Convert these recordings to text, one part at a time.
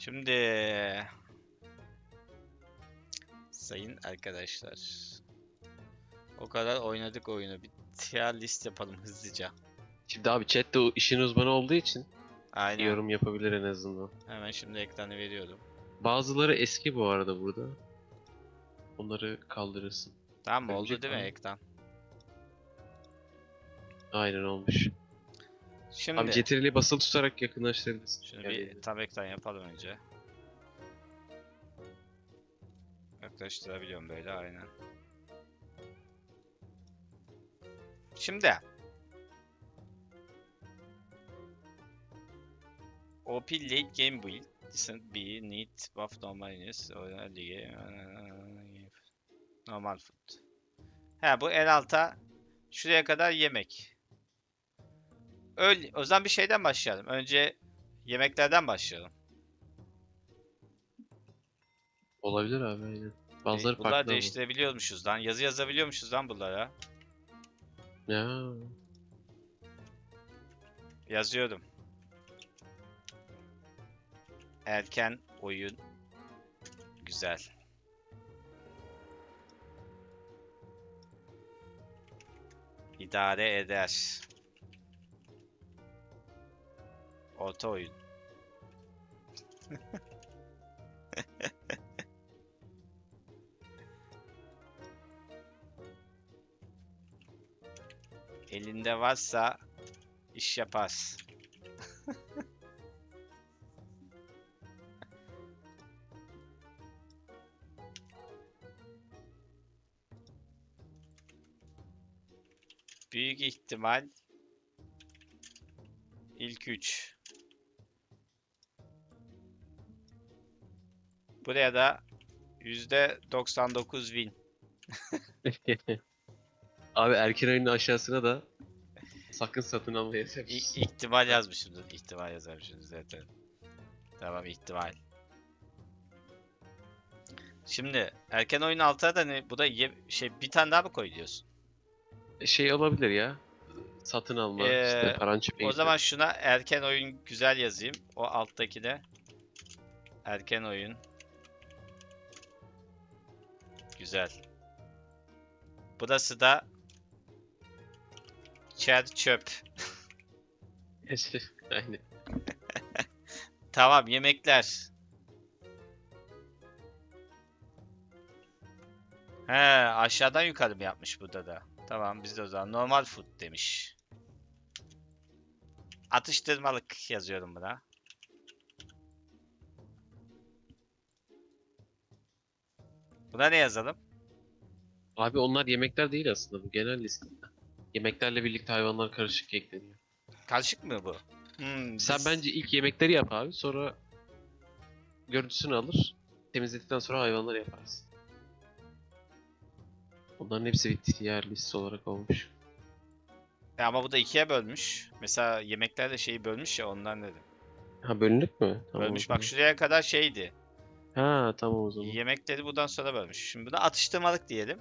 Şimdi sayın arkadaşlar, o kadar oynadık oyunu. Bir tier list yapalım hızlıca. Şimdi abi chat de o işin uzmanı olduğu için Aynen. yorum yapabilir en azından. Hemen şimdi ekranı veriyorum. Bazıları eski bu arada burada. Onları kaldırırsın. Tamam mı? Önce Oldu değil mi abi. ekran? Aynen olmuş. Abi Şimdi CTRL'e basılı tutarak yakınlaştırabilirsin. şunu Yani bir tam ekran yapalım önce. Yaklaştırabiliyorum böyle aynen. Şimdi OP late game build. Decent B, need, buff, normal use, early game, normal food. He, bu en alta şuraya kadar yemek. O zaman bir şeyden başlayalım. Önce yemeklerden başlayalım. olabilir abi aynen. Bazıları Bunları farklı ama. değiştirebiliyormuşuz lan. Yazı yazabiliyormuşuz lan bunlara. Ya Yazıyorum. Erken oyun güzel. İdare eder. Orta oyun. Elinde varsa iş yapar. Büyük ihtimal ilk 3. Buraya da %99 win. abi erken oyunun aşağısına da sakın satın almayı yapabilirsin. İhtimal yazmışımdır. İhtimal yazmışımdır zaten. Tamam, ihtimal. Şimdi erken oyun altına da ne? Bu da bir tane daha mı koy diyorsun? Şey olabilir ya. Satın alma işte paran çöpe O gitme. zaman şuna erken oyun güzel yazayım. O alttakine erken oyun güzel. Burası da çer çöp. Aynen. Tamam, yemekler. He, aşağıdan yukarı mı yapmış burada da? Tamam, biz de o zaman normal food demiş. Atıştırmalık yazıyorum buna. Buna ne yazalım? Abi onlar yemekler değil aslında bu genel liste. Yemeklerle birlikte hayvanlar karışık ekleniyor. Karışık mı bu? Sen bence ilk yemekleri yap abi sonra görüntüsünü alır. Temizledikten sonra hayvanları yaparsın. Onların hepsi bir tier list olarak olmuş. Ama bu da ikiye bölmüş. Mesela yemekler de şeyi bölmüş ya, ondan dedim. Ha bölünük mü? Tamam o Bölmüş bak, zaman. şuraya kadar şeydi. Ha tamam o zaman. Yemekleri buradan sonra bölmüş. Şimdi buna atıştırmalık diyelim.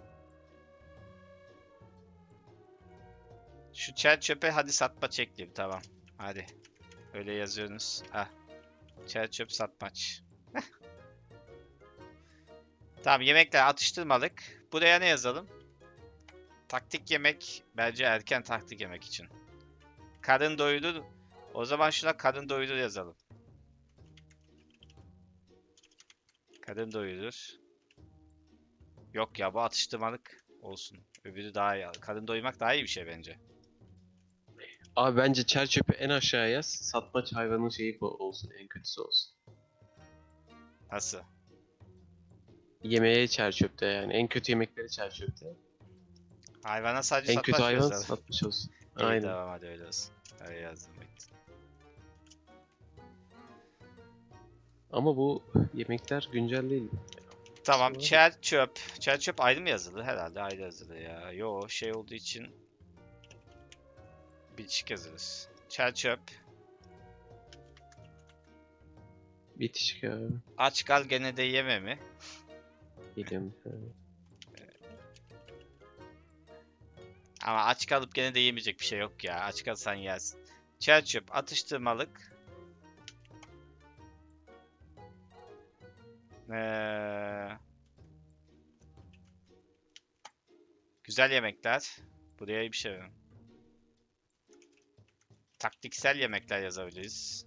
Şu çer çöpe hadi satmaç ekleyeyim, tamam. Hadi. Öyle yazıyorsunuz. Ah. Çer çöp satmaç. Tamam, yemekler atıştırmalık. Buraya ne yazalım? Taktik yemek. Bence erken taktik yemek için. Karın doyurur. O zaman şuna karın doyurur yazalım. Karın doyurur. Yok ya, bu atıştırmalık olsun. Öbürü daha iyi. Karın doyurmak daha iyi bir şey bence. Abi bence çer çöpü en aşağıya yaz. Satmaç hayvanın şeyi olsun en kötüsü olsun. Nasıl? Yemeğe çer çöpte yani en kötü yemekleri çer çöpte. Hayvana sadece En kötü satmaç mı hayvan yazalım? satmış olsun. İyi, Aynen. tamam, hadi öyle olsun. Öyle yazdım. Ama bu yemekler güncel değil. Tamam, Sonra çer çöp. Çer çöp ayrı mı yazılı? Herhalde ayrı yazılı ya. Yo, şey olduğu için bitişik yazılır. Çer çöp. bitişik abi. Aç kal gene de yeme mi? Geliyorum. Ama aç kalıp gene de yemeyecek bir şey yok ya. Aç kalsan yersin. Çer çöp atıştırmalık. Ee, güzel yemekler. Buraya bir şey verin. Taktiksel yemekler yazabiliriz.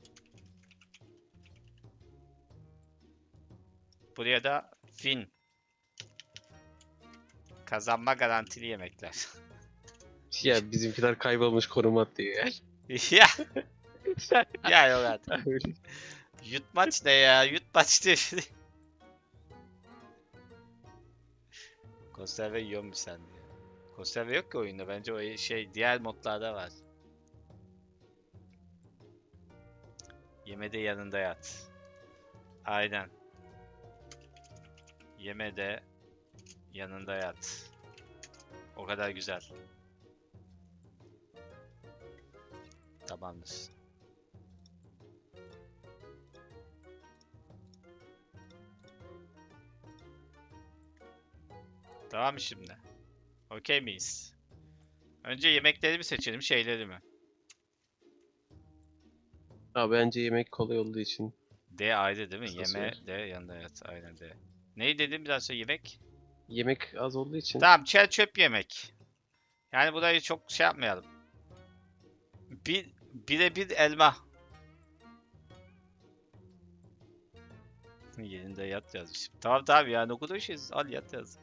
Buraya da fin. Kazanma garantili yemekler. Ya bizimkiler kaybolmuş korumat diyor ya. Ya ya yok artık. Yutmaç ne ya? Yutmaç diye şey. Konserve yiyor musun sen diye. Konserve yok ki oyunda. Bence o şey diğer modlarda var. Yemede yanında yat. Aynen. Yemede yanında yat. O kadar güzel. Tamamdır. Tamam mı şimdi? Okey miyiz? Önce yemekleri mi seçelim, şeyleri mi? Abi bence yemek kolay olduğu için D ayrı değil mi? kısa Yeme sürer. D yanında yat. Aynen D. Neyi dedim biraz sonra yemek? Yemek az olduğu için Tamam, çer çöp yemek. Yani burayı çok şey yapmayalım. Bire bir elma. Yerinde yat yazmışım. Tamam tamam yani okuduğu şey al yat yaz.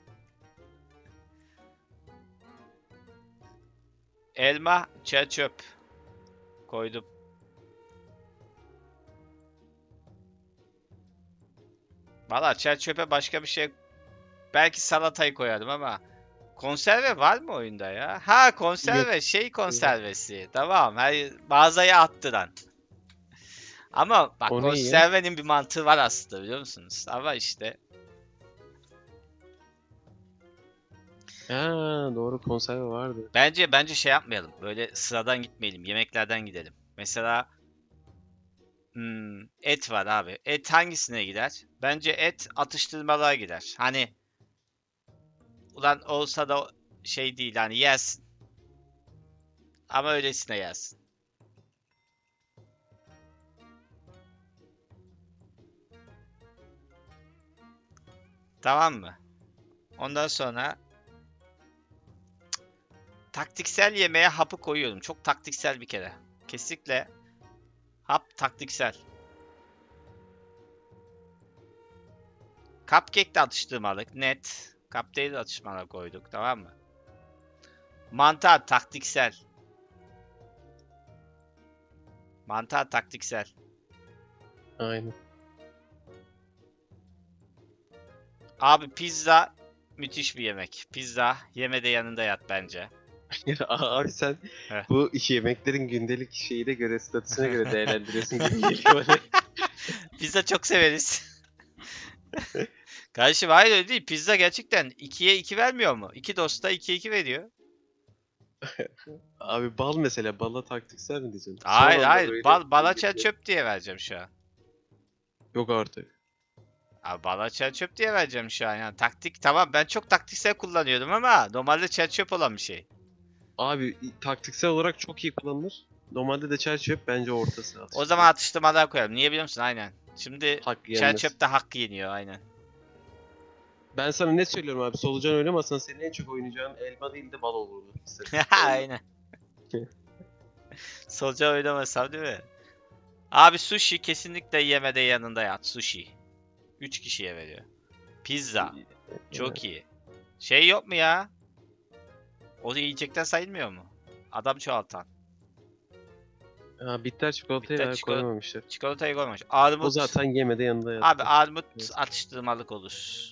Elma, çer çöp. Koydum. Valla çer çöpe başka bir şey. Belki salatayı koyardım ama. Konserve var mı oyunda ya? Ha yok. konserve şey konservesi. Tamam. Her mağazaya attıran. Ama bak O ne ya? konservenin bir mantığı var aslında biliyor musunuz? Ama işte Ha, doğru konserve vardı. bence şey yapmayalım. Böyle sıradan gitmeyelim. Yemeklerden gidelim. Mesela et var abi. Et hangisine gider? Bence et atıştırmalığa gider. Hani ulan olsa da şey değil hani yersin. Ama öylesine yersin. Tamam mı? Ondan sonra taktiksel yemeğe hapı koyuyorum. Çok taktiksel bir kere. Kesinlikle hap taktiksel. Cupcake de atıştırmalık. Net. Cupcake'i de atıştırmalık koyduk. Tamam mı? Mantar taktiksel. Mantar taktiksel. Aynen. Abi pizza müthiş bir yemek. Pizza yeme de yanında yat bence. Ya abi sen Heh. bu yemeklerin gündelik şeyine göre, statüsüne göre değerlendiriyorsun gibi geliyor bana. Pizza çok severiz. Kardeşim hayır öyle değil. Pizza gerçekten 2'ye 2 vermiyor mu? 2 dosta 2'ye 2 veriyor. Abi bal mesela, bala taktiksel mi diyeceksin? Son Hayır anda hayır. böyle Balaçer çöp diye vereceğim şu an. yok artık. Abi balaçer çöp diye vereceğim şu an. Yani taktik tamam ben çok taktiksel kullanıyordum ama normalde çer çöp olan bir şey. Abi taktiksel olarak çok iyi kullanılır. Normalde de çer çöp bence ortası O atıştırma. zaman atıştırmalar koyalım. Niye biliyor musun? Aynen. Şimdi Hak çer yenmez. çöpte hakkı yeniyor aynen. Ben sana ne söylüyorum abi, solucan oynamasan senin en çok oynayacağın elma değil de bal olurdu. İstatistik olarak. Aynen. Solca oynamasam değil mi? Abi sushi kesinlikle yemede yanında yat. Sushi. 3 kişiye veriyor. Pizza. Çok iyi. Şey yok mu ya? O da yiyecekten sayılmıyor mu? Adam çoğaltan. Ha, bitter çikolatayı Bitter ver koymamışlar. Çikolatayı koymamış. O Armut. zaten yemede yanında yattı. Abi armut Evet. atıştırmalık olur.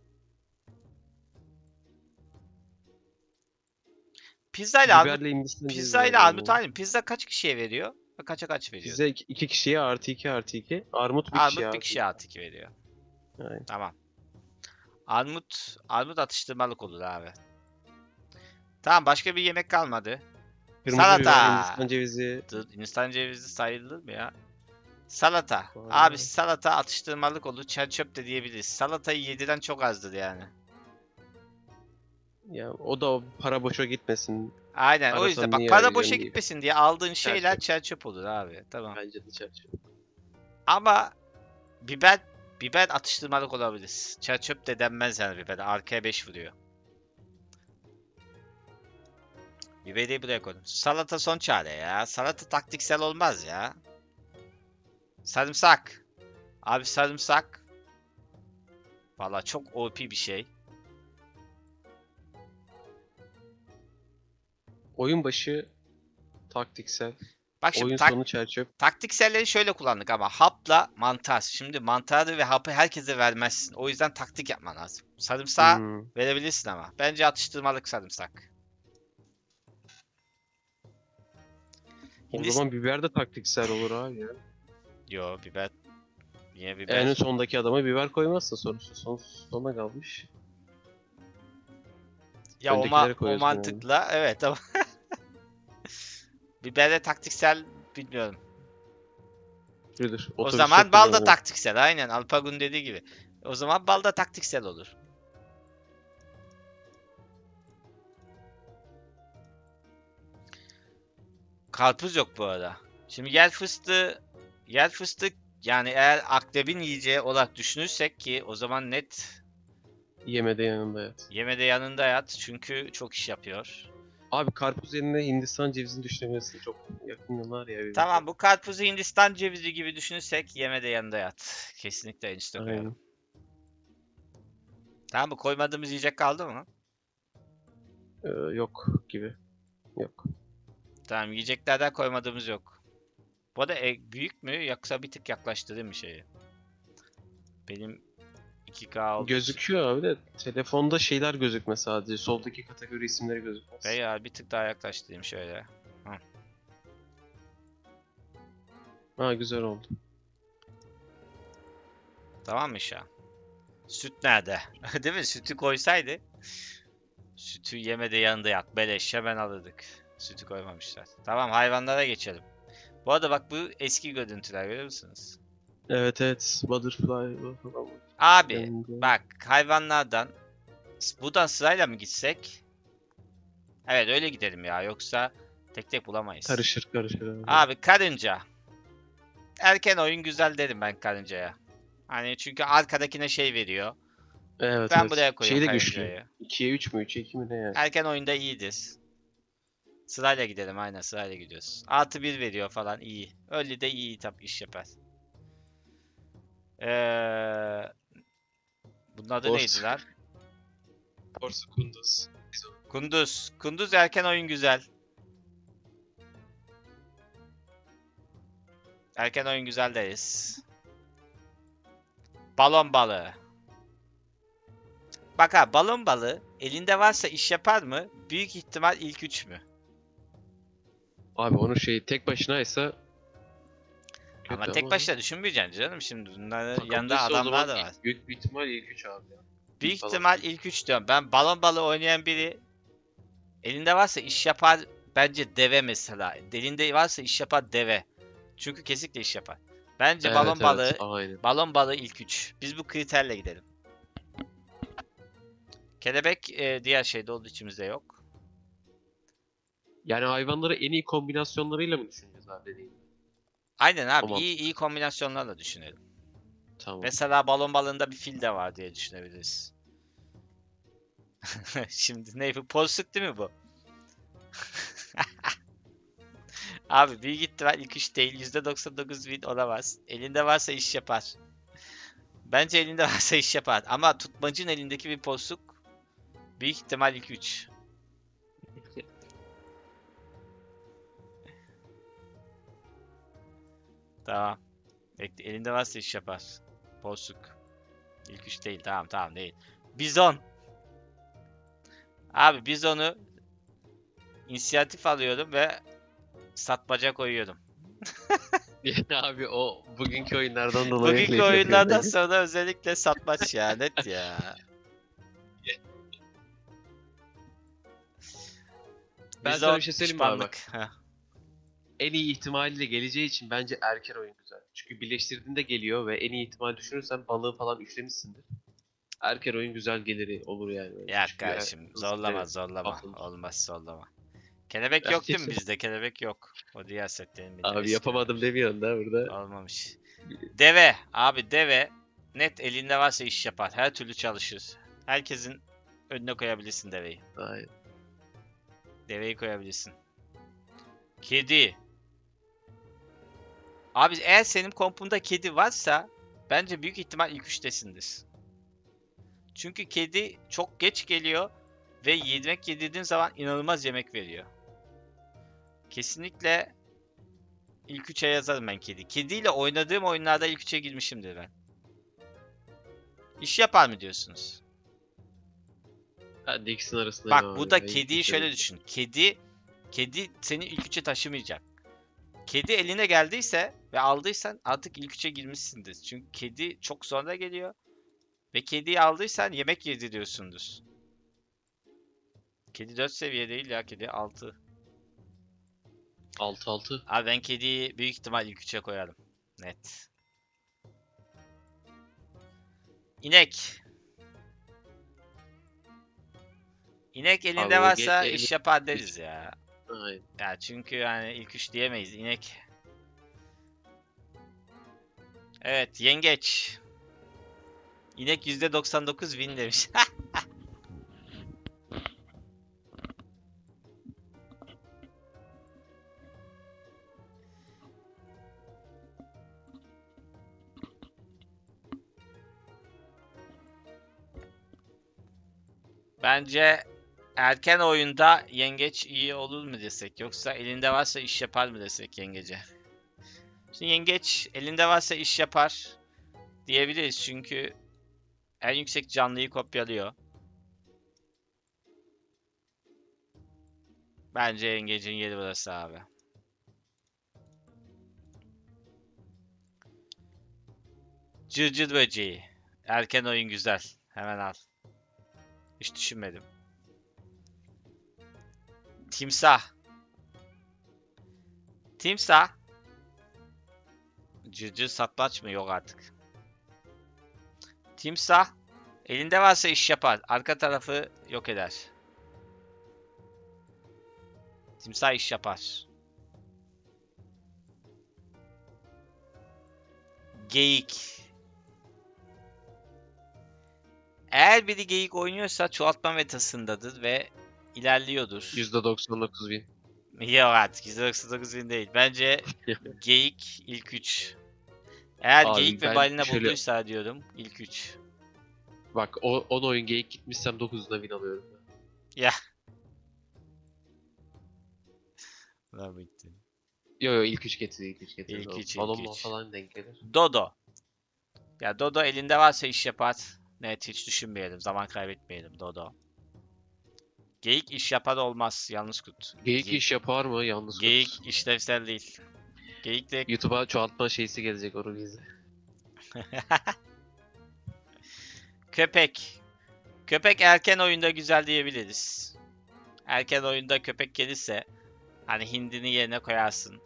Pizza ile armut. Biberle Hindistan cevizi Pizza ile verdim armut yani. aynı. Pizza kaç kişiye veriyor? Kaça kaç veriyor? Pizza iki kişiye artı 2 artı 2. Armut bir kişiye Armut bir artı kişiye artı 2 veriyor. Aynen. Tamam. Armut atıştırmalık olur abi. Tamam başka bir yemek kalmadı. Kırmızı Salata. biber, Hindistan cevizi. Hindistan cevizi sayılır mı ya? Salata. Vay. Abi salata atıştırmalık olur. Çer çöp de diyebiliriz. Salatayı yediren çok azdır yani. Ya o da para boşa gitmesin. Aynen o Arasam yüzden bak niye para ayırıyorsun boşa diye. gitmesin diye aldığın Çer şeyler çöp. çer çöp olur abi. Tamam. Bence de çer çöp. Ama biber Biber atıştırmalık olabilir. Çer çöp de denmez yani biber. Arkaya 5 vuruyor. Biberi buraya koydum. Salata son çare ya. Salata taktiksel olmaz ya. Sarımsak. Abi sarımsak. Valla çok OP bir şey. Oyun başı taktiksel. Bak şimdi Oyun sonu çerçöp. taktikselleri şöyle kullandık ama hapla mantar. Şimdi mantarı ve hapı herkese vermezsin. O yüzden taktik yapman lazım. Sarımsağı Hmm. verebilirsin ama. Bence atıştırmalık sarımsak. O Hindistan... zaman biber de taktiksel olur abi ya. Yo biber. Yine En biber. sondaki adama biber koymazsın sonuçta. Sona kalmış. Ya Öndekilere o koyuyorsun yani. mantıkla evet ama biberle taktiksel bilmiyorum. Şudur. O Otobüste zaman bal da kullanılır. taktiksel aynen Alpagun dediği gibi. O zaman bal da taktiksel olur. Karpuz yok bu arada. Şimdi yer fıstık yani eğer akrebin yiyeceği olarak düşünürsek ki o zaman net Yemede yanında yat. yemede yanında yat çünkü çok iş yapıyor. Abi karpuz yerine Hindistan cevizini düşünebilirsin. Çok yakınlar ya birbirine. Tamam bu karpuzu Hindistan cevizi gibi düşünürsek yemede yanında yat. Kesinlikle en üstte koyalım. Aynen. Tamam bu koymadığımız yiyecek kaldı mı? Yok gibi. Yok. Tamam yiyeceklerden koymadığımız yok. Bu arada büyük mü yoksa bir tık yaklaştırayım bir şeyi? Benim 2K olduğu için. Gözüküyor abi de telefonda şeyler gözükme sadece. Soldaki kategori isimleri gözükmez. Veya bir tık daha yaklaştırayım şöyle. Ha güzel oldu. Tamam mı şu an? Süt nerede? Değil mi? Sütü koysaydı. Sütü yemede yanında yat. Beleş hemen alırdık. Sütü koymamışlar. Tamam hayvanlara geçelim. Bu arada bak bu eski görüntüler görüyor musunuz? Evet evet. Butterfly falan. Abi bak hayvanlardan buradan sırayla mı gitsek? Evet öyle gidelim ya yoksa tek tek bulamayız. Karışır karışır abi. Abi karınca. Erken oyun güzel derim ben karıncaya. Hani çünkü arkadakine şey veriyor. Evet Ben evet. buraya koyuyorum Şey de güçlü. karıncayı. 2'ye 3 mü? 3'e 2 mi ne yani? Erken oyunda iyidir. Sırayla gidelim aynen sırayla gidiyoruz. Artı 1 veriyor falan iyi. Öyle de iyi tabi iş yapar. Bunun adı neydi lan? Borsa Kunduz. Kunduz. Kunduz erken oyun güzel. Erken oyun güzel deriz. Balon balığı. Bak ha balon balığı elinde varsa iş yapar mı? Büyük ihtimal ilk 3 mü? Abi onun şeyi tek başınaysa kötü Ama tek başına düşünmeyeceksin canım şimdi bunların yanında takımdaysa o adamlar zaman da var. büyük bir ihtimal ilk 3 abi ya. Büyük Falan. ihtimal ilk 3 diyorum. Ben balon balığı oynayan biri elinde varsa iş yapar bence deve mesela. Elinde varsa iş yapar deve. Çünkü kesinlikle iş yapar. Bence Evet balon evet balığı aynen. balon balığı ilk 3. Biz bu kriterle gidelim. Kelebek diğer şeyde olduğu içimizde yok. Yani hayvanları en iyi kombinasyonlarıyla mı düşüneceğiz abi dediğin? Aynen abi O mantık. iyi kombinasyonlarla düşünelim. Tamam. Mesela balon balığında bir fil de var diye düşünebiliriz. Şimdi ne bu? Porsuk değil mi bu? Abi büyük ihtimal ilk 3 değil. %99 win olamaz. Elinde varsa iş yapar. Bence elinde varsa iş yapar. Ama tutmacın elindeki bir porsuk büyük ihtimal ilk 3. Tamam. Bekle, elinde varsa iş yapar. Porsuk. İlk 3 değil. Tamam değil. Bizon. Abi bizonu inisiyatif alıyorum ve satmaca koyuyorum. Abi o bugünkü oyunlardan dolayı Bugünkü late yapıyor oyunlardan bence. sonra özellikle satmaç ya net ya. Ben Bizon sana bir şey söyleyeyim mi abi bak. pişmanlık. Heh. En iyi ihtimaliyle geleceği için bence erken oyun güzel. Çünkü birleştirdiğinde geliyor ve en iyi ihtimal düşünürsen balığı falan üçlemişsindir. Erken oyun güzel geliri olur yani. Bence. Ya Çünkü kardeşim zorlama. atılır. Olmaz zorlama. Kelebek yok değil mi bizde? Kelebek yok. O diğer setlerin bir de Abi eski yapamadım oyunlar. demiyorsun da burada. Olmamış. Deve. Abi deve. Net elinde varsa iş yapar. Her türlü çalışır. Herkesin önüne koyabilirsin deveyi. Aynen. Deveyi koyabilirsin. Kedi. Abi eğer senin kompunda kedi varsa bence büyük ihtimal ilk üçtesindir. Çünkü kedi çok geç geliyor ve yemek yedirdiğin zaman inanılmaz yemek veriyor. Kesinlikle ilk üçe yazarım ben kedi. Kediyle oynadığım oyunlarda ilk üçe girmişimdir ben. İş yapar mı diyorsunuz? Ben de ikisinin arasındayım Bak abi bu da ya. İlk kediyi üçe şöyle de- düşün. Kedi seni ilk üçe taşımayacak. Kedi eline geldiyse ve aldıysan artık ilk üçe girmişsindir. Çünkü kedi çok sonra geliyor. Ve kediyi aldıysan yemek yediriyorsundur. Kedi 4 seviye değil ya, kedi 6. 6-6. Abi ben kediyi büyük ihtimal ilk üçe koyarım. Net. İnek. İnek Abi elinde o varsa eli iş yapar hiç. deriz ya. Aynen. Ya çünkü yani ilk üç diyemeyiz. İnek. Evet, yengeç. İnek %99 win demiş. Bence erken oyunda yengeç iyi olur mu desek, yoksa elinde varsa iş yapar mı desek yengece. Şimdi yengeç elinde varsa iş yapar diyebiliriz çünkü en yüksek canlıyı kopyalıyor. Bence yengecin yeri burası abi. Cırcır böceği. Erken oyun güzel. Hemen al. Hiç düşünmedim. Timsah. Timsah. Cırcır satmaç mı? Yok artık. Timsah. Elinde varsa iş yapar. Arka tarafı yok eder. Timsah iş yapar. Geyik. Eğer biri geyik oynuyorsa çoğaltma metasındadır ve ilerliyordur. %99 win. Yok artık, 199 bin değil. Bence geyik ilk 3. Eğer Abi geyik ve ben balina şöyle bulduysa diyorum ilk 3. bak 10 oyun geyik gitmişsem 9'unda win alıyorum. Ya. Lan bitti. Yo yo ilk 3 getir ilk 3 getir. İlk 3, ilk Balon mu 3. falan denk gelir. Dodo. Ya Dodo elinde varsa iş yapar. Evet, hiç düşünmeyelim. Zaman kaybetmeyelim Dodo. Geyik iş yapar olmaz. Yanlış kut. Geyik iş yapar mı? Yalnız Geyik kurt. işlevsel değil. Geyik de YouTube'a çoğaltma şeysi gelecek onu izle. köpek. Köpek erken oyunda güzel diyebiliriz. Erken oyunda köpek gelirse hani hindini yerine koyarsın.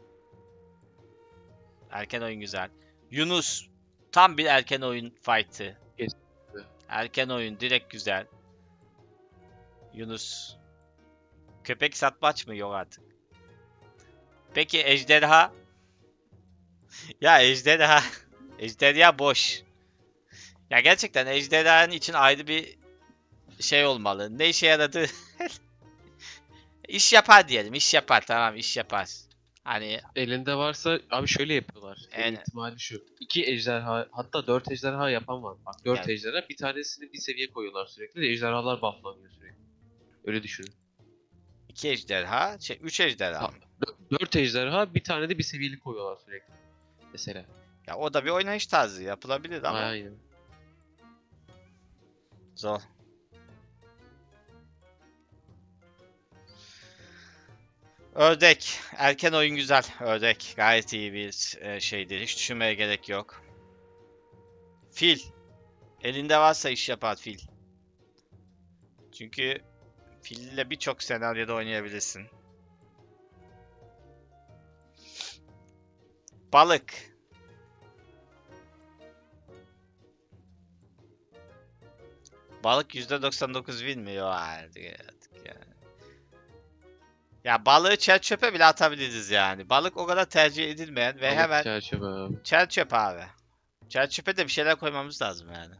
Erken oyun güzel. Yunus tam bir erken oyun fight'ı. Kesinlikle. Erken oyun direkt güzel. Yunus. Köpek satmaç mı? Yok artık. Peki ejderha? Ya ejderha. Ejderha boş. Ya gerçekten ejderhanın için ayrı bir şey olmalı. Ne işe yaradı? İş yapar diyelim. İş yapar, tamam, iş yapar. Hani Elinde varsa abi şöyle yapıyorlar. En en ihtimali şu. 2 ejderha hatta 4 ejderha yapan var. Bak 4 yani ejderha bir tanesini bir seviye koyuyorlar sürekli. De ejderhalar bufflanıyor sürekli. Öyle düşünün. iki ejderha, üç ejderha Ha, mı? 4 ejderha bir tane de bir seviyeli koyuyorlar sürekli. Mesela. Ya o da bir oynayış tarzı, yapılabilir ama Aynen. zor. Ördek. Erken oyun güzel. Ördek. Gayet iyi bir şeydir. Hiç düşünmeye gerek yok. Fil. Elinde varsa iş yapar fil. Çünkü fille birçok senaryoda oynayabilirsin. Balık. Balık %99 win mi? Yok artık ya. Ya balığı çer çöpe bile atabiliriz yani. Balık o kadar tercih edilmeyen ve Balık hemen çerçeve abi. çer çöp abi. Çerçöpe de bir şeyler koymamız lazım yani.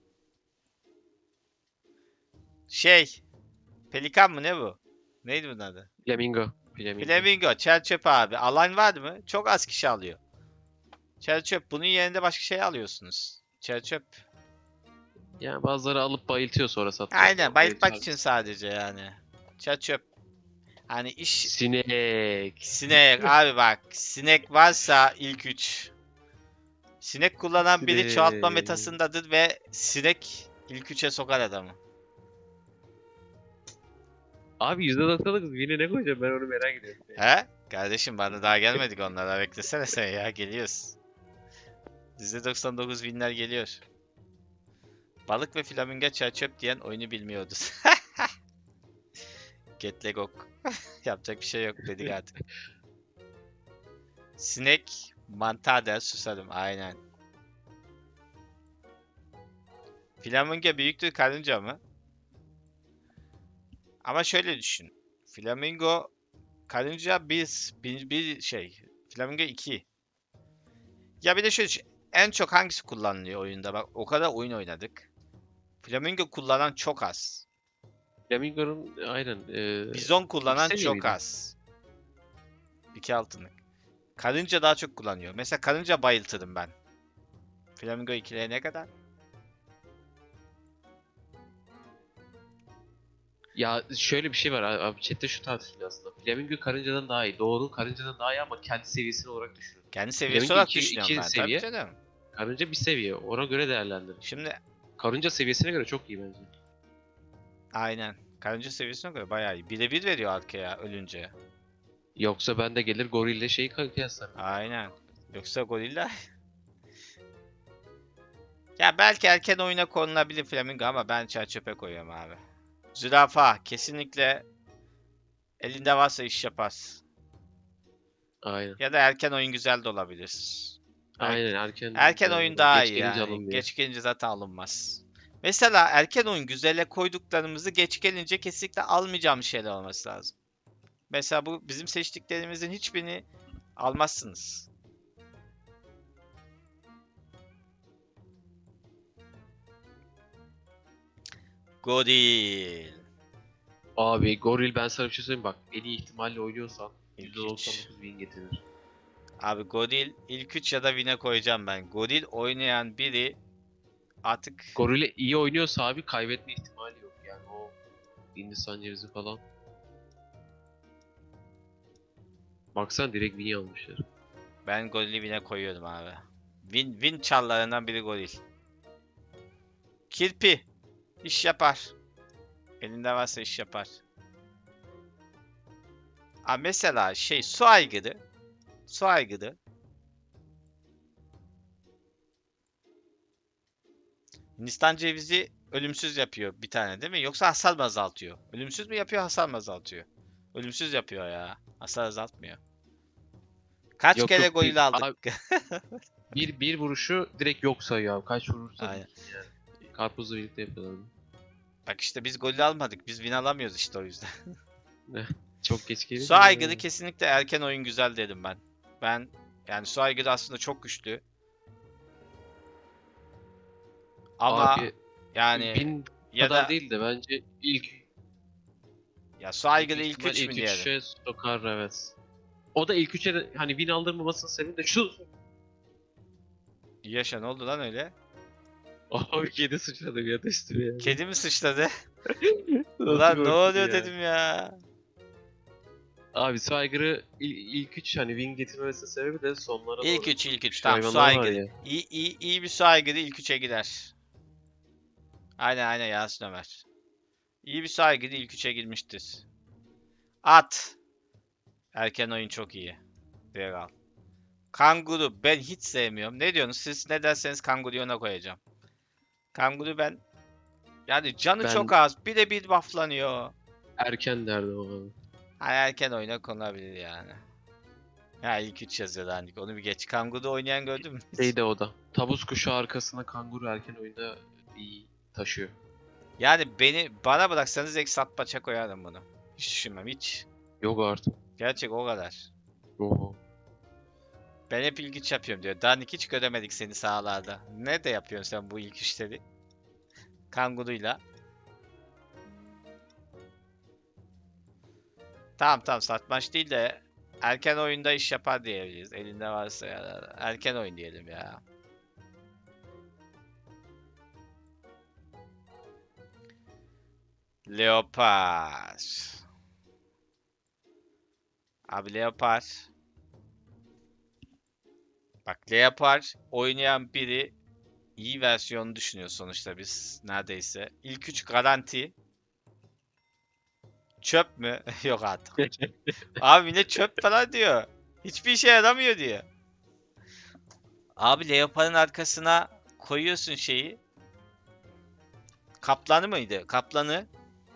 Şey. Pelikan mı ne bu? Neydi bunun adı? Flamingo. Flamingo. Flamingo. Çerçöp abi. Alan var mı? Çok az kişi alıyor. Çerçöp. Bunun yerine başka şey alıyorsunuz. Çerçöp. Yani bazıları alıp bayıltıyor sonra satacak. Aynen. O Bayıltmak bayıltar için mısın? sadece yani. Çerçöp. Hani iş Sinek. sinek abi bak. Sinek varsa ilk üç. Sinek kullanan biri çoğaltma Sinek. metasındadır ve sinek ilk üçe sokar adamı. Abi %99 yine ne koyacağım ben onu merak ediyorum. He? Kardeşim bana daha gelmedik onlara. Beklesene sen ya. Geliyoruz. %99 winler geliyor. Balık ve flamingo çerçöp diyen oyunu bilmiyordu. Getlegok. Yapacak bir şey yok dedik artık. Sinek mantar der susarım. Aynen. Flamingo büyüktür karınca mı? Ama şöyle düşün. Flamingo karınca bir şey. Flamingo 2. Ya bir de şöyle düşün. En çok hangisi kullanılıyor oyunda? Bak o kadar oyun oynadık. Flamingo kullanan çok az. Flamingo'nun aynen. Bizon İki kullanan seviye çok miydi? az. 2 altınlık. Karınca daha çok kullanıyor. Mesela karınca bayıltırım ben. Flamingo 2'liğe ne kadar? Ya şöyle bir şey var abi chatte şu tartışılıyor aslında. Flamingo karıncadan daha iyi. Doğru karıncadan daha iyi ama kendi seviyesini olarak düşünün. Kendi seviyesi Flamingo olarak iki düşünüyorum iki ben. Tabii seviye, canım. karınca bir seviye. Ona göre değerlendirin. Şimdi Karınca seviyesine göre çok iyi bence. aynen. Karınca seviyesine göre bayağı iyi. Birebir veriyor arkaya ölünce. Yoksa ben de gelir gorille şeyi kıyaslarım. Aynen. Yoksa gorilla... Ya belki erken oyuna konulabilir Flamingo ama ben çöpe koyuyorum abi. Zürafa kesinlikle elinde varsa iş yapar. Aynen. Ya da erken oyun güzel de olabilir. Er- Aynen erken Erken güzel oyun olur. daha Geç iyi gelince yani. alınmıyor. Geç gelince zaten alınmaz. Mesela erken oyun güzele koyduklarımızı geç gelince kesinlikle almayacağım şeyler olması lazım. Mesela bu bizim seçtiklerimizin hiçbirini almazsınız. Godil. Abi goril ben sana bir şey söyleyeyim bak. En iyi ihtimalle oynuyorsan İlk 3. %99 win getirir. Abi Godil ilk 3 ya da win'e koyacağım ben. Godil oynayan biri artık Goril'e iyi oynuyorsa abi kaybetme ihtimali yok yani o Hindistan cevizi falan. Baksan direkt win almışlar. ben Godil'i win'e koyuyorum abi. Win çallarından biri Godil. Kirpi. İş yapar. Elinde varsa iş yapar. Abi mesela şey su aygırı. Su aygırı. Hindistan cevizi ölümsüz yapıyor bir tane değil mi? Yoksa hasar mı azaltıyor? Ölümsüz mü yapıyor, hasar mı azaltıyor? Ölümsüz yapıyor ya. Hasar azaltmıyor. Kaç Yok kere yok golü aldık? abi, bir vuruşu direkt yok sayıyor abi. Kaç vurursa Aynen. vursun yani. Karpuzla birlikte yapıyorlar onu. Bak işte biz golü almadık. Biz win alamıyoruz işte o yüzden. Çok geç Su gelince aygırı kesinlikle erken oyun güzel dedim ben. Ben yani su aygırı aslında çok güçlü. Ama abi yani bin ya kadar da değil de bence ya su ilk aygırı ilk ihtimal 3 mü ilk diyelim? üçe sokar evet. O da ilk üçe de hani win aldırmamasının sebebi de şu. Yaşa ne oldu lan öyle? Abi kedi sıçradı bir anda üstüme ya. Kedi mi sıçradı? Nasıl Ulan ne korktun oluyor ya? dedim ya. Abi Swagger'ı ilk üç hani win getirmemesinin sebebi de sonlara İlk doğru. 3 ilk 3 Güçlü tamam su hayvanlar var aygırı. ya. İyi bir su aygırı ilk 3'e gider. Aynen Yasin Ömer. İyi bir su aygırı ilk 3'e girmiştir. At. Erken oyun çok iyi. Regal. Kanguru ben hiç sevmiyorum. Ne diyorsunuz? Siz ne derseniz kanguruyu ona koyacağım. Kanguru ben yani canı çok Ben az. Bir bufflanıyor. erken derdim abi. Hani erken oyuna konulabilir yani. Ha ilk 3 yazıyor dandik. Onu bir geç. Kanguru oynayan gördün mü hiç? Şeyde o da. Tavus kuşu arkasına kanguru erken oyunda iyi taşıyor. Yani bana bıraksanız direkt sat paça koyarım bunu. Hiç düşünmem hiç. Yok artık. Gerçek o kadar. Oho. Ben hep ilk üç yapıyorum diyor. Daha hiç göremedik seni sahalarda. Ne de yapıyorsun sen bu ilk üçleri? Kanguruyla. Tamam tamam, satmaç değil de erken oyunda iş yapar diyebiliriz. Elinde varsa ya. Erken oyun diyelim ya. Leopar. Abi Leopar. Bak Leopar oynayan biri iyi versiyonu düşünüyor sonuçta biz neredeyse. İlk 3 garanti. Çöp mü? Yok artık. Abi yine çöp falan diyor. Hiçbir işe yaramıyor diyor. Abi Leopar'ın arkasına koyuyorsun şeyi. Kaplanı mıydı? Kaplanı.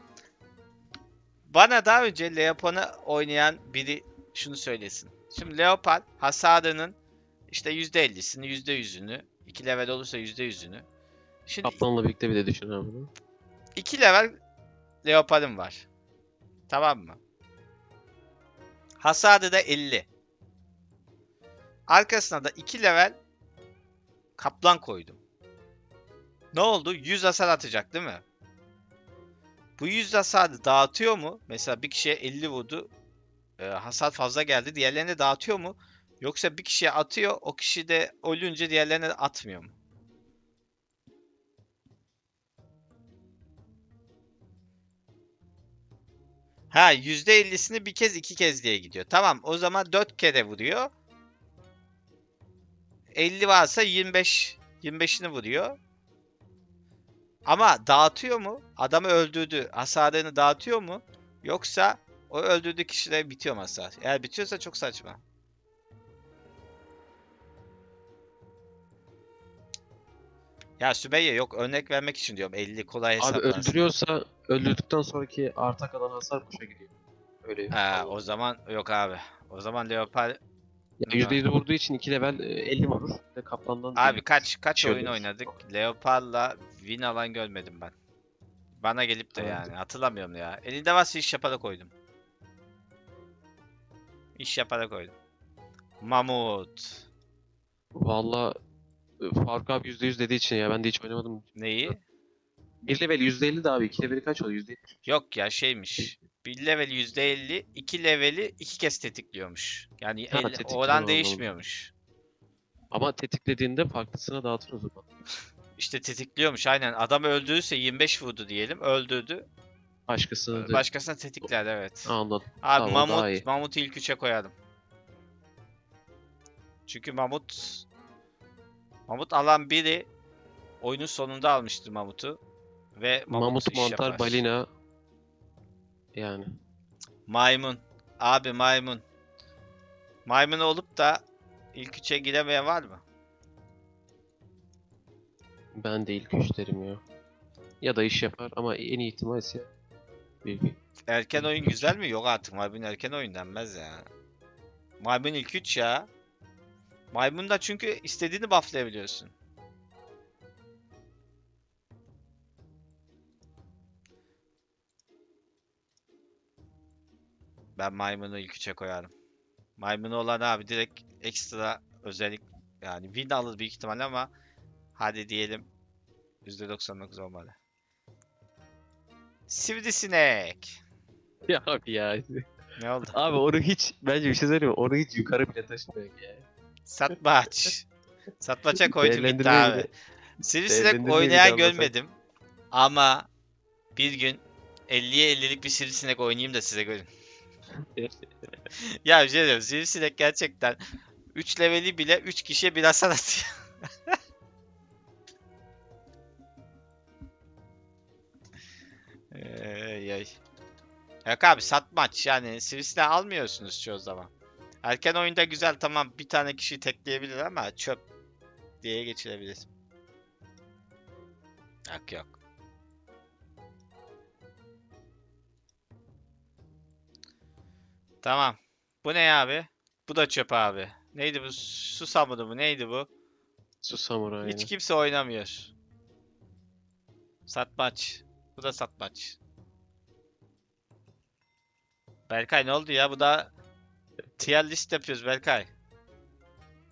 Bana daha önce Leopar'ı oynayan biri şunu söylesin. Şimdi Leopar hasarının işte %50'sini, %100'ünü, 2 level olursa %100'ünü. Şimdi Kaplanla birlikte bir de düşün abi bunu. 2 level Leopar'ım var. Tamam mı? Hasarı da 50. Arkasına da 2 level kaplan koydum. Ne oldu? 100 hasar atacak değil mi? Bu 100 hasarı dağıtıyor mu? Mesela bir kişiye 50 vurdu. Hasar fazla geldi. Diğerlerine dağıtıyor mu? Yoksa bir kişiye atıyor. O kişi de ölünce diğerlerine de atmıyor mu? Ha, %50'sini bir kez 2 kez diye gidiyor. Tamam, o zaman 4 kere vuruyor. 50 varsa 25. 25'ini vuruyor. Ama dağıtıyor mu? Adamı öldürdü. Hasarını dağıtıyor mu? Yoksa o öldürdüğü kişide bitiyor mu hasar? Eğer bitiyorsa çok saçma. Ya Sümeyye, yok örnek vermek için diyorum, 50 kolay Abi hesaplansın. öldürüyorsa öldürdükten sonraki arta kalan hasar boşa gidiyor. Öyle Ha, o anladım. zaman yok abi. O zaman Leopard. Ya %100 vurduğu için 2 level 50 vurur. Bir de kaplandan Abi 50 vurur. kaç Şey oyun öldürür. oynadık. Leopard'la win alan görmedim ben. Bana gelip de Evet. yani hatırlamıyorum ya. Elinde varsa iş yaparak koydum. İş yaparak koydum. Mamut. Valla Faruk abi %100 dediği için ya ben de hiç oynamadım. Neyi? 1 level %50 de abi 2 leveli kaç oluyor? %70. Yok ya, şeymiş. Bir level %50, 2 leveli 2 kez tetikliyormuş. Yani Ha tetikliyor oran anladım. değişmiyormuş. Ama tetiklediğinde farklısına dağıtır o zaman. İşte tetikliyormuş aynen. Adam öldürürse 25 vurdu diyelim. Öldürdü. Başkasını da Başkasına tetikler, evet. anladım. Abi Tamam o daha iyi. Mamut'u ilk üçe koyalım. Çünkü Mamut alan biri oyunun sonunda almıştır Mamut'u. Ve Mamut Mamut, iş mantar, yapar. balina yani. Maymun. Abi maymun. Maymun olup da ilk üçe giremeyen var mı? Ben de ilk üç derim ya. Ya da iş yapar ama en iyi ihtimal ise bir. Erken oyun İlk üç. güzel mi? Yok artık, maymun erken oyun denmez ya. Maymun ilk üç ya. Maymun da çünkü istediğini bufflayabiliyorsun. Ben maymunu ilk üçe koyarım. Maymunu olan abi direkt ekstra özellik, yani win alır büyük ihtimalle ama hadi diyelim %99 olmalı. Sivrisinek. Ya abi ya. Ne oldu? Abi onu hiç bence bir şey söyleyeyim mi? Onu hiç yukarı bile taşımıyor ya. Satmaç. Satmaça koydum gitti Değerlendirmeye abi. bile Sivrisinek değerlendirmeye bile oynayan almasak. görmedim. Ama bir gün 50'ye 50'lik bir sivrisinek oynayayım da size görün. Ya bir şey diyeyim. Sivrisinek gerçekten 3 leveli bile 3 kişiye bir hasar atıyor. Yay. Yok abi, satmaç yani sivrisinek almıyorsunuz çoğu zaman. Erken oyunda güzel, tamam, bir tane kişiyi tekleyebilir ama çöp diye geçirebilir. Yok yok. Tamam. Bu ne abi? Bu da çöp abi. Neydi bu? Susamudu mu? Neydi bu? Su samuray Hiç yani. kimse oynamıyor. Satmaç. Bu da satmaç. Berkay ne oldu ya? Bu da tier list yapıyoruz Berkay.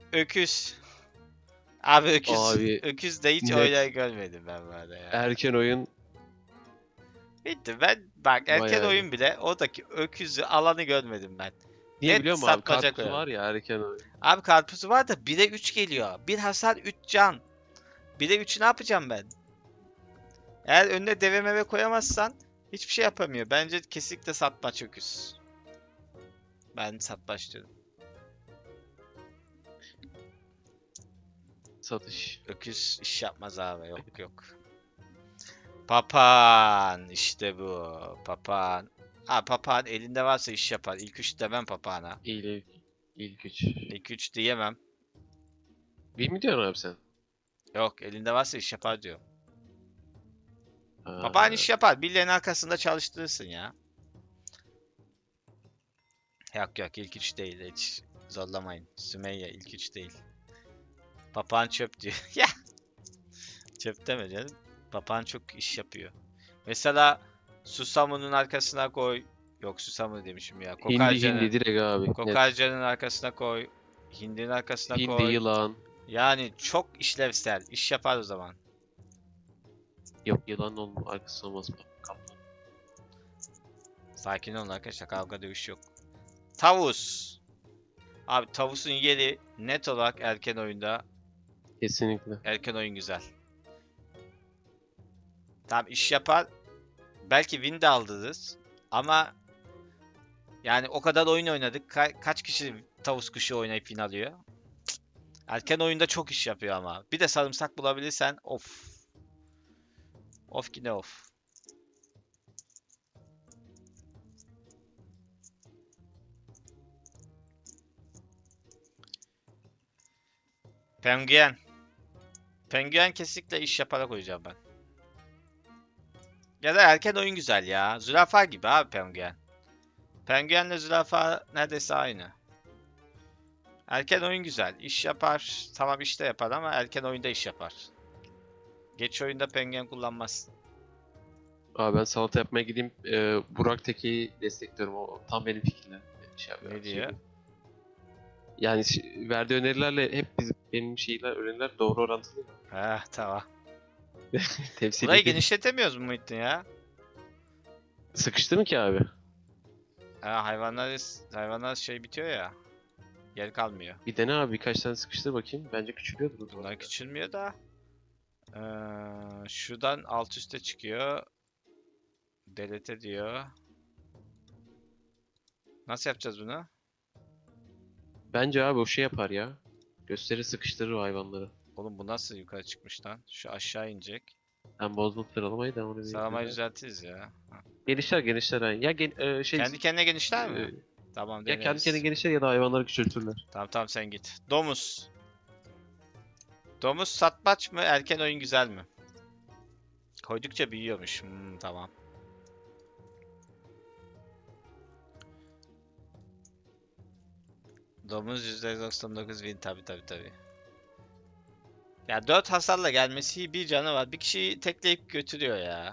Öküz. Abi öküz. Abi Öküz de hiç net oynayan görmedim ben böyle ya. erken oyun Bitti ben bak erken bayağı iyi. oyun bile oradaki öküzü alanı görmedim ben. Niye Net biliyor musun abi? satmaca Karpuzu koyarım. var ya erken oyun. Abi karpuzu var da 1'e 3 geliyor. Bir hasar 3 can. 1'e 3'ü ne yapacağım ben? Eğer önüne deve meve koyamazsan hiçbir şey yapamıyor. Bence kesinlikle satmaç öküz. Ben satmaç diyorum. Satış. Öküz iş yapmaz abi. Yok yok. Papağan. İşte bu. Papağan. Ha papağan elinde varsa iş yapar. İlk 3 demem papağana. İlk, ilk üç. İlk 3 diyemem. Bir mi diyorsun abi sen? Yok elinde varsa iş yapar diyor. Papağan Ha, iş yapar. Birilerinin arkasında çalıştırırsın ya. Yok yok ilk 3 değil. Hiç zorlamayın. Sümeyye ilk 3 değil. Papağan çöp diyor. Ya çöp deme canım. Papağan çok iş yapıyor. Mesela Susamu'nun arkasına koy. Yok Susamu demişim ya. hindi Kokarcan'ın. direkt abi. Net. Kokarcan'ın arkasına koy. Hindinin arkasına Hindi koy. yılan. Yani çok işlevsel. İş yapar o zaman. Yok yılan olma arkası olmaz. Kaplan. Sakin olun arkadaşlar. Kavga dövüş yok. Tavus. Abi Tavus'un yeri net olarak erken oyunda. Kesinlikle. Erken oyun güzel. Tamam iş yapar. Belki win de aldırırız. Ama yani o kadar oyun oynadık. Kaç kişi tavus kuşu oynayıp win alıyor? Erken oyunda çok iş yapıyor ama. Bir de sarımsak bulabilirsen of. Of ki ne of. Penguen. Penguen kesinlikle iş yaparak koyacağım ben. Ya da erken oyun güzel ya. Zürafa gibi abi penguen. Penguenle zürafa neredeyse aynı. Erken oyun güzel. İş yapar. Tamam işte yapar ama erken oyunda iş yapar. Geç oyunda penguen kullanmaz. Abi ben salata yapmaya gideyim. Burak Teke'yi destekliyorum. O tam benim fikirler. Şey yapıyor, Ne diyor? söylüyor. Yani verdiği önerilerle hep benim öneriler doğru orantılı. Tamam. Temsil Burayı ediyor. genişletemiyoruz mu Muhittin ya? Sıkıştı mı ki abi? Hayvanlar şey bitiyor ya. Yer kalmıyor. Bir dene abi birkaç tane sıkıştır bakayım. Bence küçülüyordur o zaman. Bunlar küçülmüyor da. Şuradan alt üste çıkıyor. Delete diyor. Nasıl yapacağız bunu? Bence abi o şey yapar ya. Gösteri sıkıştırır o hayvanları. Oğlum bu nasıl yukarı çıkmış lan? Şu aşağı inecek. Ben bozdum sıralamayı da onu bir Sağlamayı düzeltiriz ya. Ha. Genişler aynı. Ya Kendi kendine genişler e, mi? Tamam ya kendi kendine deneriz. genişler ya da hayvanları küçültürler. Tamam tamam sen git. Domuz. Domuz satmaç mı? Erken oyun güzel mi? Koydukça büyüyormuş. Tamam. Domuz %99 win tabi. Ya 4 hasarla gelmesi bir canı var. Bir kişiyi tekleyip götürüyor ya.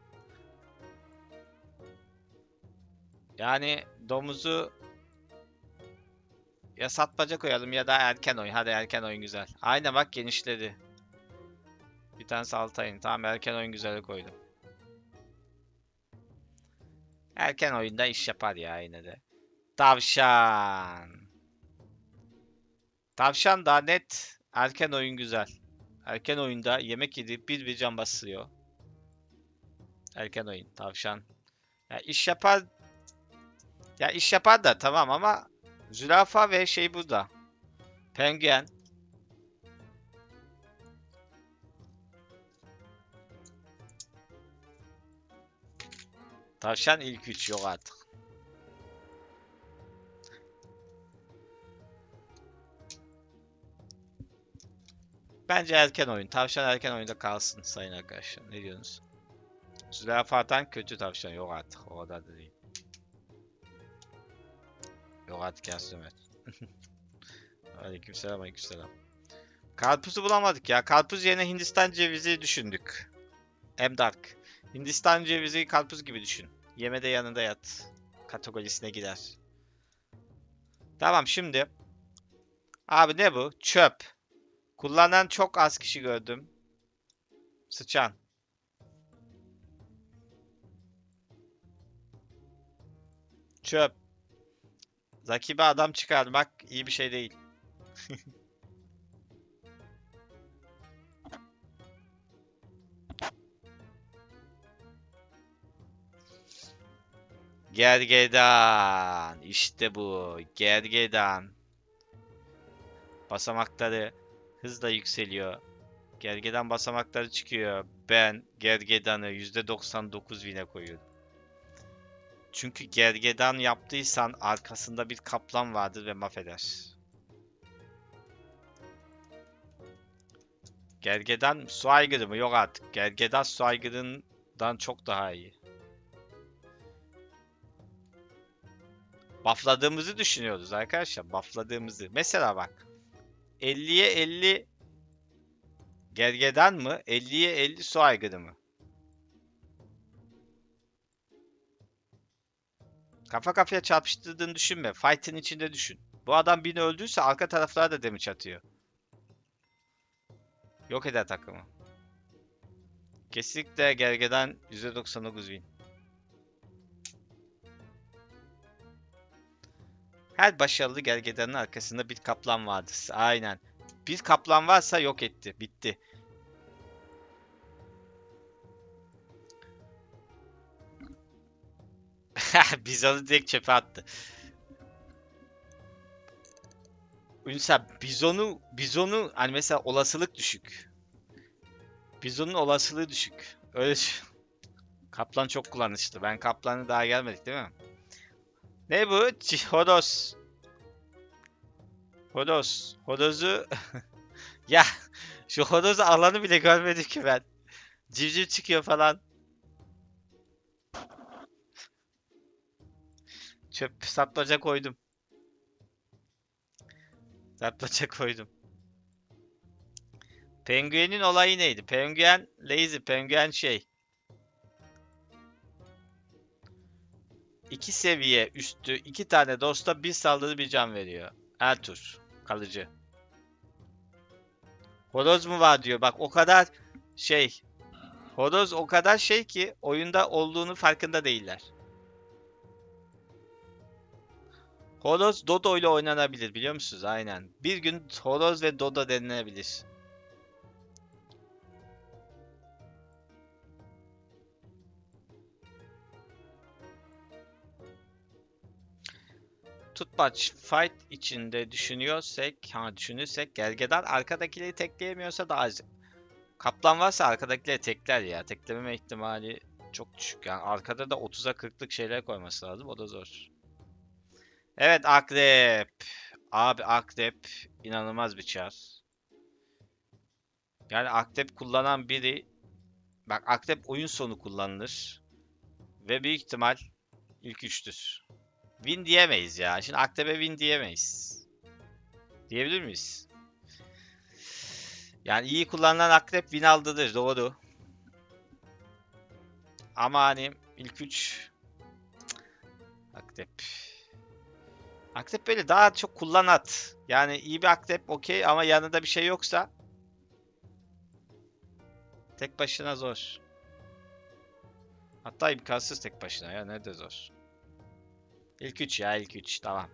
Yani domuzu ya satmaca koyalım ya da erken oyun. Hadi erken oyun güzel. Aynen bak genişledi. Bir tanesi Altay'ın. Tamam erken oyun güzel koydum. Erken oyunda iş yapar ya yine de. Tavşan. Tavşan da net. Erken oyun güzel. Erken oyunda yemek yedi bir can basıyor. Erken oyun. Tavşan. Ya iş yapar. Ya iş yapar da tamam ama zürafa ve şey burada. Penguen. Tavşan ilk 3 yok artık. Bence erken oyun. Tavşan erken oyunda kalsın sayın arkadaşlar. Ne diyorsunuz? Zürafa'dan kötü tavşan yok artık. O kadar da değil. Yok artık Yasemin. Aleykümselam aleykümselam. Karpuzu bulamadık ya. Karpuz yerine Hindistan cevizi düşündük. Dark. Hindistan cevizi karpuz gibi düşün. Yemede yanında yat. Kategorisine girer. Tamam şimdi. Abi ne bu? Çöp. Kullanan çok az kişi gördüm. Sıçan. Çöp. Rakibe adam çıkarmak iyi bir şey değil. Gergedan. İşte bu. Gergedan. Basamakları hızla yükseliyor. Gergedan basamakları çıkıyor. Ben gergedanı %99 win'e koyuyorum. Çünkü gergedan yaptıysan arkasında bir kaplan vardır ve mahveder. Gergedan su aygırı mı? Yok artık. Gergedan su aygırından çok daha iyi. Buffladığımızı düşünüyoruz arkadaşlar. Buffladığımızı. Mesela bak. 50'ye 50 gergedan mı? 50'ye 50 su aygırı mı? Kafa kafaya çarpıştırdığını düşünme. Fight'in içinde düşün. Bu adam birini öldürürse arka taraflara da damage atıyor. Yok eder takımı. Kesinlikle gergedan %99 win. Her başarılı gergedanın arkasında bir kaplan vardır. Aynen. Bir kaplan varsa yok etti. Bitti. Bizon'u direkt çöpe attı. Ünsal bizonu hani mesela olasılık düşük. Bizonun olasılığı düşük. Öyle kaplan çok kullanışlı. Ben kaplanı daha gelmedik değil mi? Ne bu? Horoz. Horoz. Horozu ya şu horozu alanı bile görmedim ki ben. Civciv çıkıyor falan. Çöp satmaca koydum. Satmaca koydum. Penguenin olayı neydi? Penguen lazy. Penguen şey. 2 seviye üstü 2 tane dosta bir saldırı bir can veriyor. Her tur. Kalıcı. Horoz mu var diyor. Bak o kadar şey. Horoz o kadar şey ki oyunda olduğunu farkında değiller. Horoz Dodo ile oynanabilir biliyor musunuz? Aynen. Bir gün Horoz ve Dodo denilebilir. Tutmaç fight içinde düşünürsek gergedan arkadakileri tekleyemiyorsa daha az. Kaplan varsa arkadakileri tekler ya. Teklememe ihtimali çok düşük. Yani arkada da 30'a 40'lık şeyler koyması lazım. O da zor. Evet akrep. Abi akrep inanılmaz bir çar. Yani akrep kullanan biri bak akrep oyun sonu kullanılır. Ve büyük ihtimal ilk üçtür. Win diyemeyiz ya. Şimdi akrebe win diyemeyiz. Diyebilir miyiz? Yani iyi kullanılan akrep win aldırır. Doğru. Ama hani ilk 3 akrep. Akrep böyle daha çok kullanat. Yani iyi bir akrep okey ama yanında bir şey yoksa tek başına zor. Hatta imkansız tek başına ya ne de zor. İlk 3 ya ilk 3 tamam.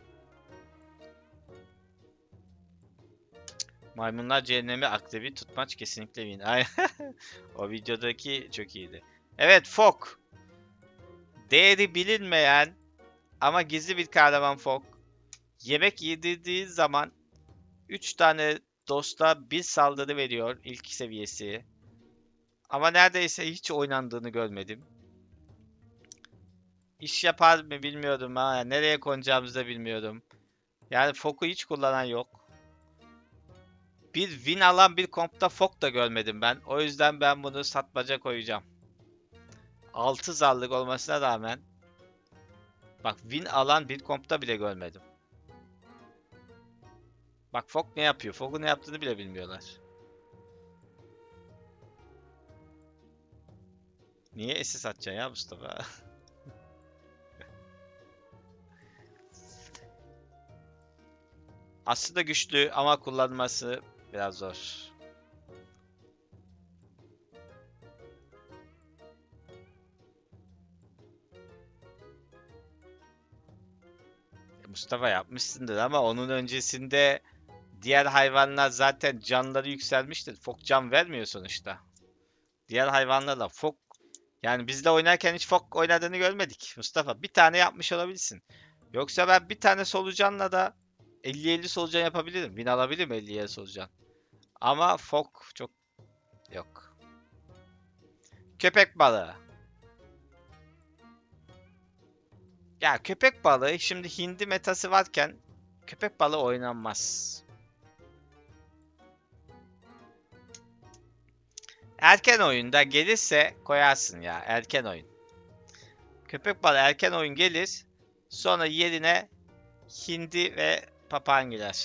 Maymunlar Cehennemi akrebi tutmaç kesinlikle win. Aynen. O videodaki çok iyiydi. Evet Fok. Değeri bilinmeyen ama gizli bir kahraman Fok. Yemek yedirdiği zaman 3 tane dosta bir saldırı veriyor ilk seviyesi. Ama neredeyse hiç oynandığını görmedim. İş yapar mı bilmiyordum ha. Nereye konacağımızı da bilmiyordum. Yani Fok'u hiç kullanan yok. Bir win alan bir kompta Fok da görmedim ben. O yüzden ben bunu satmaca koyacağım. 6 zarlık olmasına rağmen bak win alan bir kompta bile görmedim. Bak Fok ne yapıyor? Fok'un ne yaptığını bile bilmiyorlar. Niye SS atacaksın ya Mustafa? Aslında güçlü ama kullanması biraz zor. Mustafa yapmışsındır ama onun öncesinde diğer hayvanlar zaten canları yükselmiştir. Fok can vermiyor sonuçta. Diğer hayvanlarla fok, yani bizle oynarken hiç fok oynadığını görmedik. Mustafa bir tane yapmış olabilirsin. Yoksa ben bir tane solucanla da 50-50 solucan yapabilirim. Win alabilirim 50'ye solucan. Ama fok çok yok. Köpek balığı. Ya köpek balığı şimdi hindi metası varken köpek balığı oynanmaz. Erken oyunda gelirse koyarsın ya. Erken oyun. Köpek balığı erken oyun gelir. Sonra yerine hindi ve papağan girer.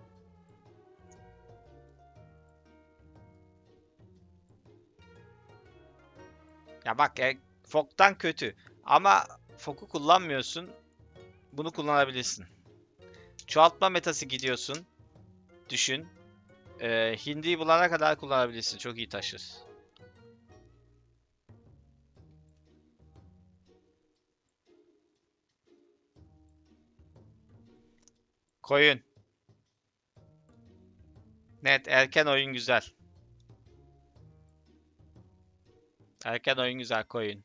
Ya bak Fok'tan kötü. Ama Fok'u kullanmıyorsun. Bunu kullanabilirsin. Çoğaltma metası gidiyorsun. Düşün. Hindiyi bulana kadar kullanabilirsin. Çok iyi taşır. Koyun. Net erken oyun güzel. Erken oyun güzel koyun.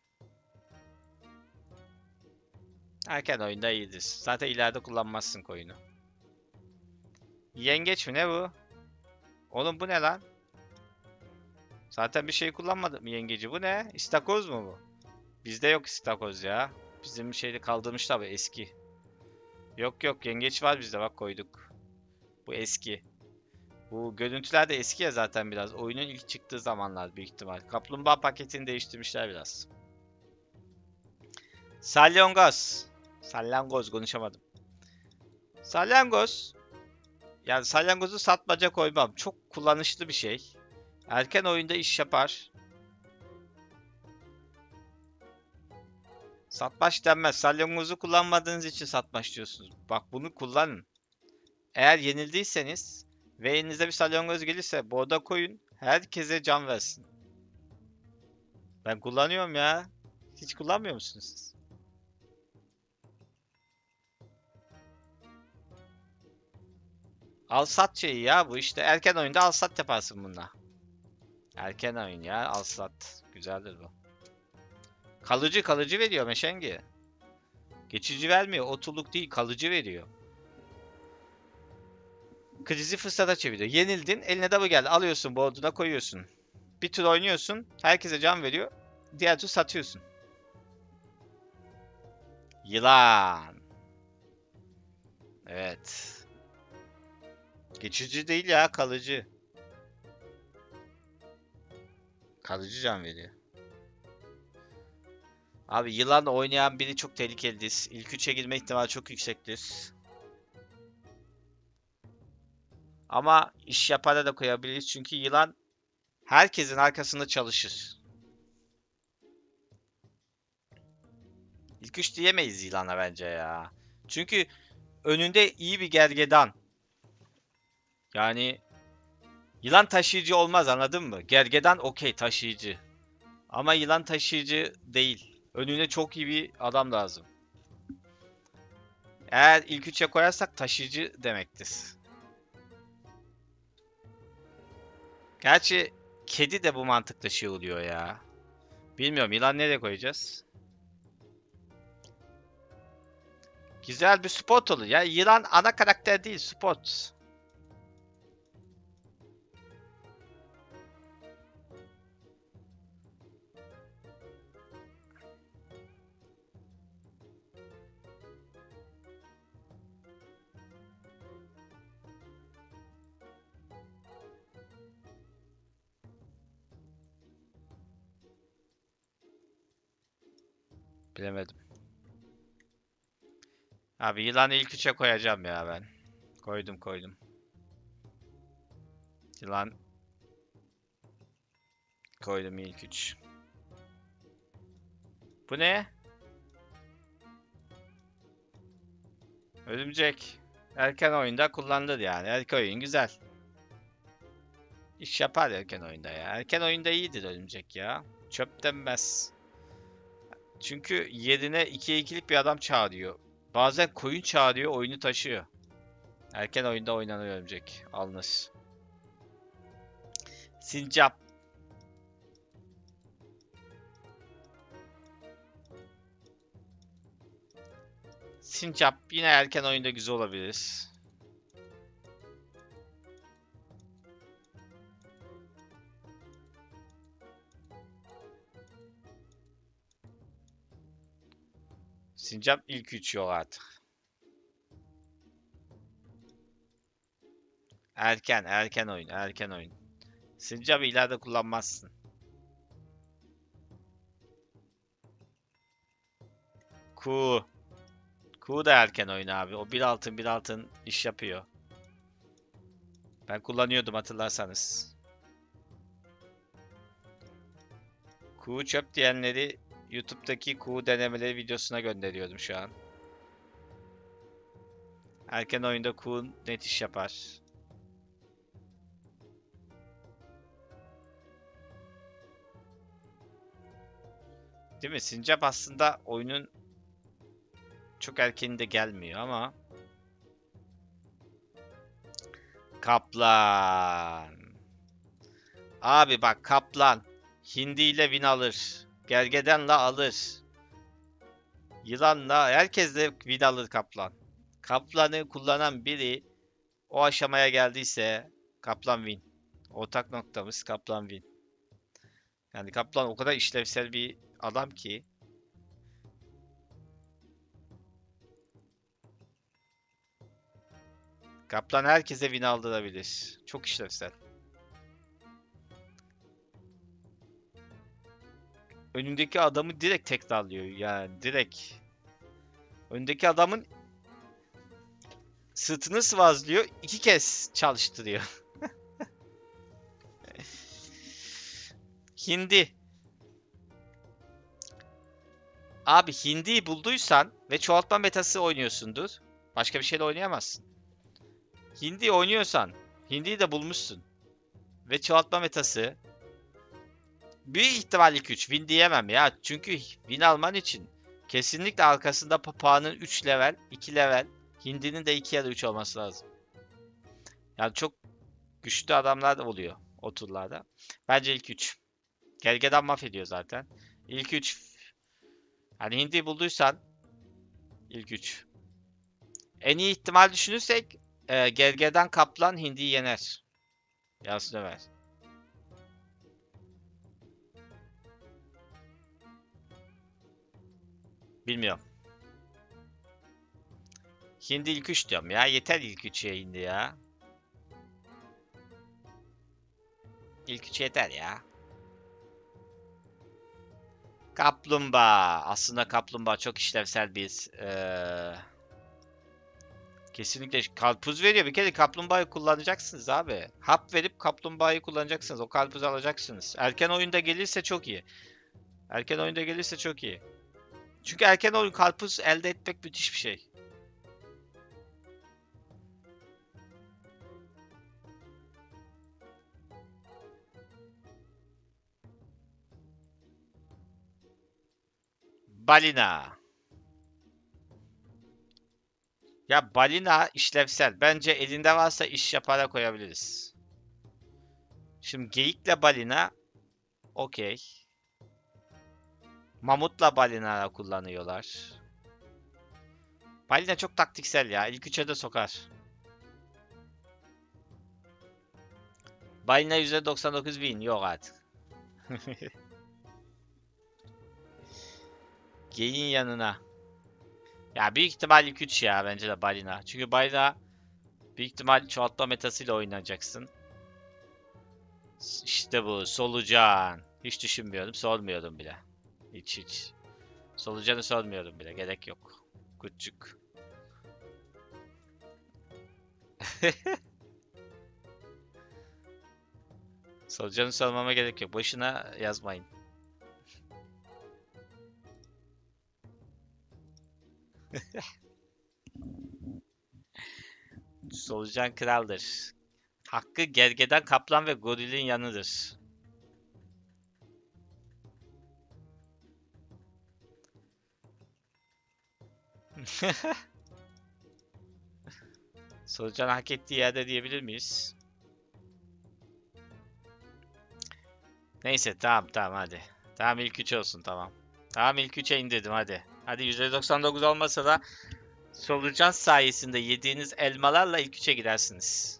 Erken oyunda iyidir. Zaten ileride kullanmazsın koyunu. Yengeç mi ne bu? Oğlum bu ne lan? Zaten bir şey kullanmadım yengeci. Bu ne? İstakoz mu bu? Bizde yok istakoz ya. Bizim şeyde kaldırmış tabi eski. Yok yok yengeç var bizde bak koyduk. Bu eski. Bu görüntüler de eski ya zaten biraz. Oyunun ilk çıktığı zamanlar büyük ihtimal. Kaplumbağa paketini değiştirmişler biraz. Salyangoz. Salyangoz konuşamadım. Salyangoz. Yani salyangozu satmaca koymam. Çok kullanışlı bir şey. Erken oyunda iş yapar. Satmaç denmez. Salyangozu kullanmadığınız için satmaç diyorsunuz. Bak bunu kullanın. Eğer yenildiyseniz ve elinize bir salyangoz gelirse boğda koyun. Herkese can versin. Ben kullanıyorum ya. Hiç kullanmıyor musunuz siz? Al sat şeyi ya bu işte. Erken oyunda al sat yaparsın bununla. Erken oyun ya al sat. Güzeldir bu. Kalıcı veriyor meşengi. Geçici vermiyor. Oturluk değil kalıcı veriyor. Krizi fırsata çeviriyor. Yenildin eline de bu geldi. Alıyorsun board'una koyuyorsun. Bir tur oynuyorsun. Herkese can veriyor. Diğer tur satıyorsun. Yılan. Evet. Geçici değil ya kalıcı. Kalıcı can veriyor. Abi yılan oynayan biri çok tehlikelidir. İlk 3'e girme ihtimali çok yüksektir. Ama iş yapara da koyabiliriz çünkü yılan herkesin arkasında çalışır. İlk 3 diyemeyiz yılana bence ya. Çünkü önünde iyi bir gergedan. Yani yılan taşıyıcı olmaz anladın mı? Gergedan okey taşıyıcı. Ama yılan taşıyıcı değil. Önüne çok iyi bir adam lazım. Eğer ilk 3'e koyarsak taşıyıcı demektir. Gerçi kedi de bu mantıkla şey oluyor ya. Bilmiyorum yılan nereye koyacağız? Güzel bir spot olur ya. Yılan ana karakter değil spot. Bilemedim. Abi yılanı ilk 3'e koyacağım ya ben. Koydum. Yılan koydum ilk 3. Bu ne? Örümcek. Erken oyunda kullanılır yani. Erken oyun güzel. İş yapar erken oyunda ya. Erken oyunda iyidir örümcek ya. Çöp denmez. Çünkü yerine 2'ye 2'lik bir adam çağırıyor. Bazen koyun çağırıyor, oyunu taşıyor. Erken oyunda oynanır örümcek. Alınır. Sincap. Sincap yine erken oyunda güzel olabilir. Sincap ilk 3 yok artık. Erken oyun, erken oyun. Sincap'ı ileride kullanmazsın. Ku. Ku da erken oyun abi. O bir altın bir altın iş yapıyor. Ben kullanıyordum hatırlarsanız. Ku çöp diyenleri YouTube'daki Ku denemeleri videosuna gönderiyordum şu an. Erken oyunda Ku net iş yapar. Değil mi? Sincap aslında oyunun çok erkeninde gelmiyor ama Kaplan. Abi bak Kaplan Hindi ile win alır. Gergedanla alır. Yılanla herkesle win alır Kaplan. Kaplan'ı kullanan biri o aşamaya geldiyse Kaplan win. Ortak noktamız Kaplan win. Yani Kaplan o kadar işlevsel bir adam ki Kaplan herkese win aldırabilir. Çok işlevsel. Önündeki adamı direkt tekrarlıyor yani direkt. Önündeki adamın sırtını sıvazlıyor, 2 kez çalıştırıyor. Hindi. Abi hindiyi bulduysan ve çoğaltma metası oynuyorsundur. Başka bir şeyle oynayamazsın. Hindi oynuyorsan, hindiyi de bulmuşsun. Ve çoğaltma metası. Büyük ihtimal ilk 3. Win diyemem ya. Çünkü win alman için kesinlikle arkasında papağanın 3 level, 2 level, hindinin de 2 ya da 3 olması lazım. Yani çok güçlü adamlar da oluyor o turlarda. Bence ilk 3. Gergedan mahvediyor zaten. İlk 3. Hani hindi bulduysan ilk 3. En iyi ihtimal düşünürsek gergedan kaplan hindiyi yener. Yasin Ömer. Bilmiyorum. Hindi ilk 3 diyorum ya. Yeter ilk 3'e hindi ya. İlk 3 yeter ya. Kaplumbağa. Aslında kaplumbağa çok işlevsel bir kesinlikle karpuz veriyor. Bir kere kaplumbağayı kullanacaksınız abi. Hap verip kaplumbağayı kullanacaksınız. O karpuzu alacaksınız. Erken oyunda gelirse çok iyi. Erken oyunda gelirse çok iyi. Çünkü erken oyun karpuz elde etmek müthiş bir şey. Balina. Ya balina işlevsel. Bence elinde varsa iş yapara koyabiliriz. Şimdi geyikle balina okey. Mamutla balina kullanıyorlar. Balina çok taktiksel ya. İlk üçe de sokar. Balina %99 win. Yok artık. Geyin yanına. Ya büyük ihtimal ilk 3 ya bence de balina. Çünkü balina büyük ihtimal çoğaltma metasıyla oynayacaksın. İşte bu solucan. Hiç düşünmüyordum, sormuyordum bile. Hiç. Solucanı sormuyordum bile. Gerek yok. Küçük. Solucanı sormama gerek yok. Boşuna yazmayın. Solucan kraldır. Hakkı gergedan, kaplan ve gorilin yanıdır. Solucan hak ettiği yerde diyebilir miyiz? Neyse tamam hadi. Tamam ilk 3 olsun tamam. Tamam ilk 3'e indirdim hadi. Hadi %99 olmasa da solucan sayesinde yediğiniz elmalarla ilk 3'e gidersiniz.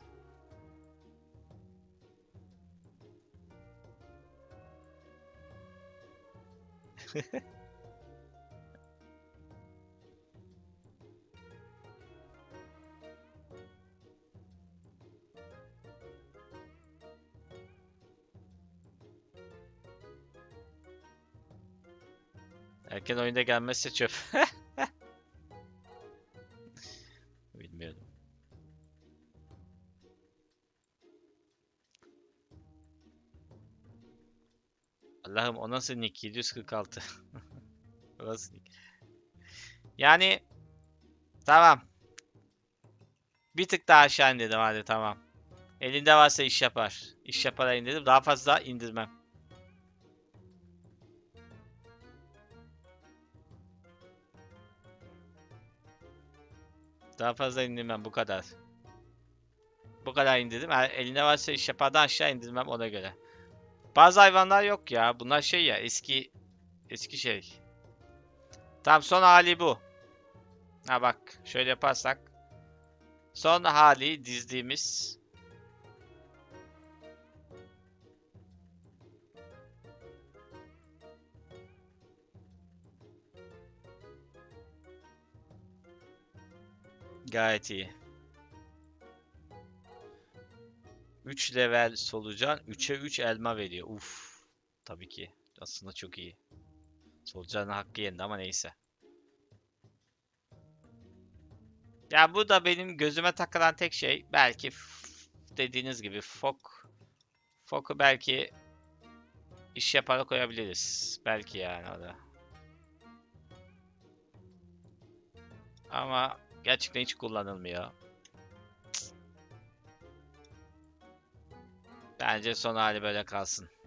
Erken oyunda gelmezse çöp. Bilmiyorum. Allah'ım o nasıl nick? 746. O nasıl nick? Yani tamam. Bir tık daha aşağı indirdim hadi tamam. Elinde varsa iş yapar. İş yapar indirdim. Daha fazla indirmem. Daha fazla indirmem bu kadar. Bu kadar indirdim. Elinde varsa iş yapardan aşağı indirmem ona göre. Bazı hayvanlar yok ya. Bunlar şey ya eski şey. Tamam son hali bu. Ha bak şöyle yaparsak. Son hali dizdiğimiz. Gayet iyi. 3 level solucan 3'e 3 elma veriyor. Uf. Tabii ki. Aslında çok iyi. Solucanın hakkı yendi ama neyse. Ya bu da benim gözüme takılan tek şey belki dediğiniz gibi Fok'u belki iş yapara koyabiliriz. Belki yani o da. Ama gerçekten hiç kullanılmıyor. Bence son hali böyle kalsın.